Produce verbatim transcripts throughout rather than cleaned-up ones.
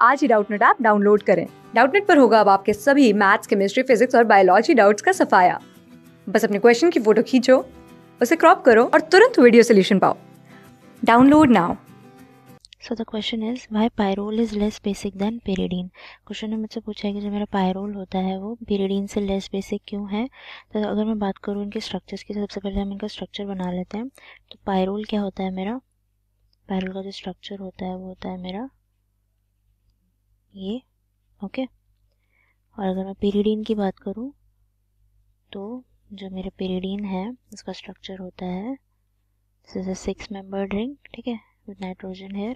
आज ही Doubtnet app download करें। डाउटनेट पर होगा अब आपके सभी मैथ्स, केमिस्ट्री, फिजिक्स और बायोलॉजी डाउट्स का सफाया। बस अपने क्वेश्चन की फोटो खींचो, उसे क्रॉप करो और तुरंत वीडियो सोल्यूशन पाओ। Download now. So the question is why pyrrole is less basic than pyridine. Question ने मुझसे पूछा है कि जो मेरा पायरोल होता है वो पेरिडीन से लेस बेसिक क्यों है। तो अगर मैं बात करूँ इनके स्ट्रक्चर्स की, सबसे पहले हम इनका स्ट्रक्चर बना लेते हैं। तो पायरोल क्या होता है मेरा, पायरोल का जो स्ट्रक्चर होता है वो होता है मेरा ये, ओके। और अगर मैं पेरिडीन की बात करूँ तो जो मेरे पेरिडीन है उसका स्ट्रक्चर होता है this is a six membered ring, ठीक है, विद नाइट्रोजन हेयर,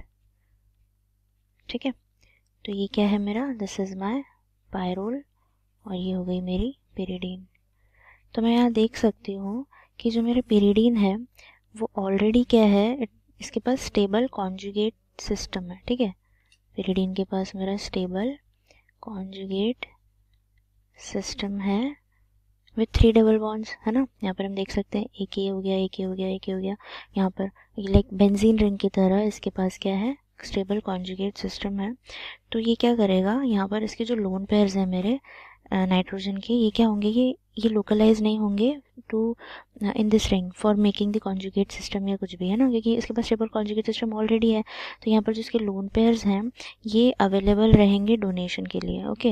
ठीक है। तो ये क्या है मेरा, दिस इज माय पायरोल और ये हो गई मेरी पेरिडीन। तो मैं यहाँ देख सकती हूँ कि जो मेरे पेरिडीन है वो ऑलरेडी क्या है, इसके पास स्टेबल कॉन्जुगेट सिस्टम है, ठीक है। पेरिडीन के पास मेरा स्टेबल कॉन्जुगेट सिस्टम है विथ थ्री डबल बॉन्ड्स, है ना। यहाँ पर हम देख सकते हैं एक ये हो गया, एक ये हो गया, एक ये हो गया। यहाँ पर लाइक बेंजीन रिंग की तरह इसके पास क्या है, स्टेबल कॉन्जुगेट सिस्टम है। तो ये क्या करेगा, यहाँ पर इसके जो लोन पेयर्स हैं मेरे नाइट्रोजन के, ये क्या होंगे, ये ये लोकलाइज नहीं होंगे to in this ring for making the conjugate system या कुछ भी, है ना, क्योंकि इसके पास स्टेबल कॉन्जुगेट सिस्टम ऑलरेडी है। तो यहाँ पर जो इसके लोन पेयर्स हैं ये अवेलेबल रहेंगे डोनेशन के लिए, ओके।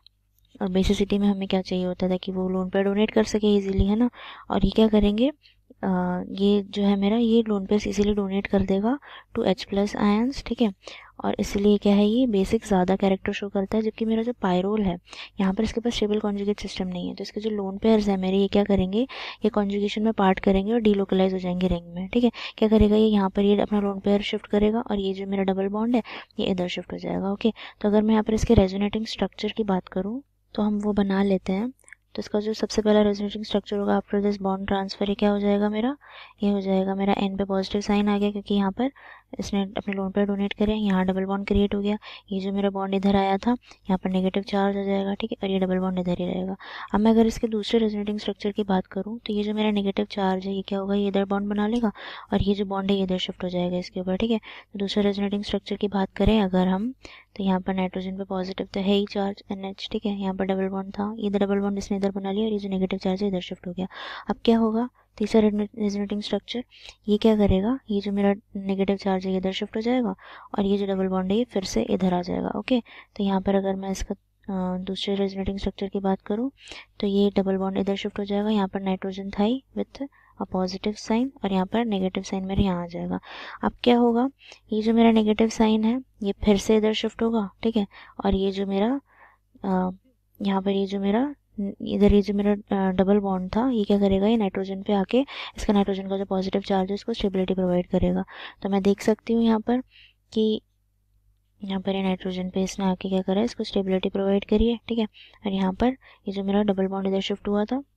और बेसिसिटी में हमें क्या चाहिए होता था कि वो लोन पेयर डोनेट कर सके इजीली, है ना। और ये क्या करेंगे, आ, ये जो है मेरा ये लोन पेयर इजीली डोनेट कर देगा टू एच प्लस आयंस, ठीक है। और इसलिए क्या है, ये बेसिक ज़्यादा कैरेक्टर शो करता है। जबकि मेरा जो पायरोल है यहाँ पर इसके पास स्टेबल कॉन्जुगेट सिस्टम नहीं है। तो इसके जो लोन पेयर्स है मेरे, ये क्या करेंगे, ये कॉन्जुगेशन में पार्ट करेंगे और डीलोकलाइज हो जाएंगे रिंग में, ठीक है। क्या करेगा ये, यहाँ पर ये अपना लोन पेयर शिफ्ट करेगा और ये जो मेरा डबल बॉन्ड है ये इधर शिफ्ट हो जाएगा, ओके। तो अगर मैं यहाँ पर इसके रेजोनेटिंग स्ट्रक्चर की बात करूँ तो हम वो बना लेते हैं। तो इसका जो सबसे पहला रेजोनेटिंग स्ट्रक्चर होगा आफ्टर दिस बॉन्ड ट्रांसफर, ये क्या हो जाएगा मेरा, ये हो जाएगा मेरा एन पे पॉजिटिव साइन आ गया क्योंकि यहाँ पर इसने अपने लोन पर डोनेट करे, यहाँ डबल बॉन्ड क्रिएट हो गया। ये जो मेरा बॉन्ड इधर आया था यहाँ पर नेगेटिव चार्ज हो जाएगा, ठीक है, और ये डबल बॉन्ड इधर ही रहेगा। अब मैं अगर इसके दूसरे रेजोनेटिंग स्ट्रक्चर की बात करूँ तो ये जो मेरा नेगेटिव चार्ज है ये क्या होगा, ये इधर बॉन्ड बना लेगा और ये जो बॉन्ड है ये इधर शिफ्ट हो जाएगा इसके ऊपर, ठीक है। तो दूसरे रेजोनेटिंग स्ट्रक्चर की बात करें अगर हम, तो यहाँ पर नाइट्रोजन पे पॉजिटिव तो है ही चार्ज एन एच, ठीक है। यहाँ पर डबल बॉन्ड था, ये डबल बॉन्ड इसने इधर बना लिया और ये जो नेगेटिव चार्ज है इधर शिफ्ट हो गया। अब क्या होगा, तीसरा रेजोनेटिंग स्ट्रक्चर, ये क्या करेगा, ये जो मेरा नेगेटिव चार्ज है ये इधर शिफ्ट हो जाएगा और ये जो डबल बॉन्ड है ये फिर से इधर आ जाएगा, ओके। तो यहाँ पर अगर मैं इसका दूसरे रेजोनेटिंग स्ट्रक्चर की बात करूँ तो ये डबल बॉन्ड इधर शिफ्ट हो जाएगा। यहाँ पर नाइट्रोजन था ही विथ अ पॉजिटिव साइन और यहाँ पर नेगेटिव साइन मेरे यहाँ आ जाएगा। अब क्या होगा, ये जो मेरा नेगेटिव साइन है ये फिर से इधर शिफ्ट होगा, ठीक है। और ये जो मेरा आ, यहाँ पर ये जो मेरा इधर ये जो मेरा डबल बॉन्ड था ये क्या करेगा, ये नाइट्रोजन पे आके इसका नाइट्रोजन का जो पॉजिटिव चार्ज है उसको स्टेबिलिटी प्रोवाइड करेगा। तो मैं देख सकती हूँ यहाँ पर कि यहाँ पर ये नाइट्रोजन पे इसने आके क्या करा है, इसको स्टेबिलिटी प्रोवाइड करी है, ठीक है। और यहाँ पर ये जो मेरा डबल बॉन्ड इधर शिफ्ट हुआ था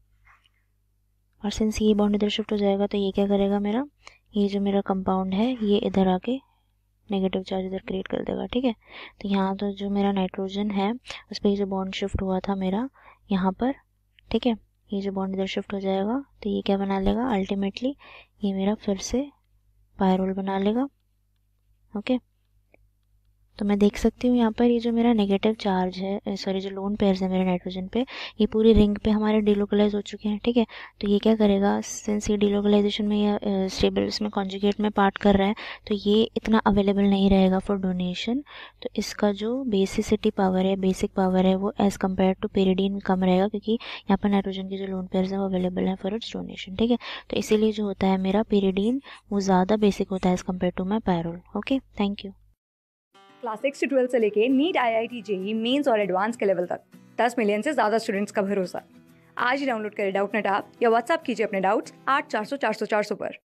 और सिंस ये बॉन्ड इधर शिफ्ट हो जाएगा तो ये क्या करेगा मेरा, ये जो मेरा कंपाउंड है ये इधर आके नेगेटिव चार्ज इधर क्रिएट कर देगा, ठीक है। तो यहाँ तो जो मेरा नाइट्रोजन है उस पर ये जो बॉन्ड शिफ्ट हुआ था मेरा यहाँ पर, ठीक है, ये जो बॉन्ड इधर शिफ्ट हो जाएगा तो ये क्या बना लेगा, अल्टीमेटली ये मेरा फिर से पायरोल बना लेगा, ओके। तो मैं देख सकती हूँ यहाँ पर ये जो मेरा नेगेटिव चार्ज है, सॉरी जो लोन पेयर्स है मेरे नाइट्रोजन पे, ये पूरी रिंग पे हमारे डिलोकलाइज हो चुके हैं, ठीक है। तो ये क्या करेगा, सिंस ये डिलोकलाइजेशन में या स्टेबल इसमें कॉन्जुगेट में पार्ट कर रहा है तो ये इतना अवेलेबल नहीं रहेगा फॉर डोनेशन। तो इसका जो बेसिसिटी पावर है, बेसिक पावर है, वो एज़ कम्पेयर टू पेरिडीन कम रहेगा क्योंकि यहाँ पर नाइट्रोजन के जो लोन पेयर्स हैं वो अवेलेबल है फॉर इट्स डोनेशन, ठीक है। तो इसीलिए जो होता है मेरा पेरिडीन वो ज़्यादा बेसिक होता है as compare to my pyrrole, okay. Thank you. Class six से ट्वेल्थ से लेके NEET, I I T, JEE mains और एडवांस के लेवल तक दस मिलियन से ज्यादा स्टूडेंट्स का भरोसा। आज ही डाउनलोड करें डाउटनेट ऐप या व्हाट्सएप कीजिए अपने डाउट्स आठ चार सौ चार सौ चार सौ पर।